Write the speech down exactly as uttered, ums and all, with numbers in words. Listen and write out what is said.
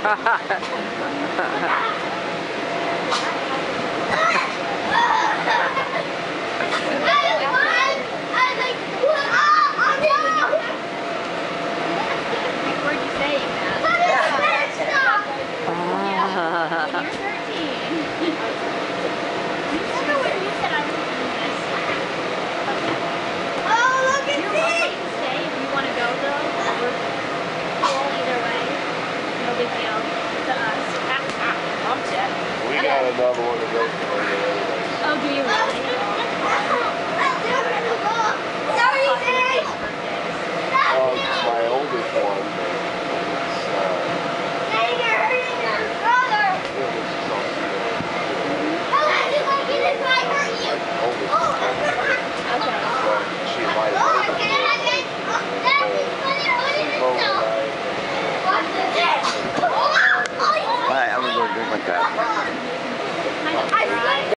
We got another one to go for anyway. Oh, do you really? Well, it's my oldest one. It's, uh, You're hurting your brother. yeah, this is all together. Oh, I just like it if I hurt you. Oldest Oh, one. Okay. But she might Lord, have can I get that is funny putting sleep it down. overnight. Watch this. Oh, Alright, I'm gonna go drink my crap. Kind of dry.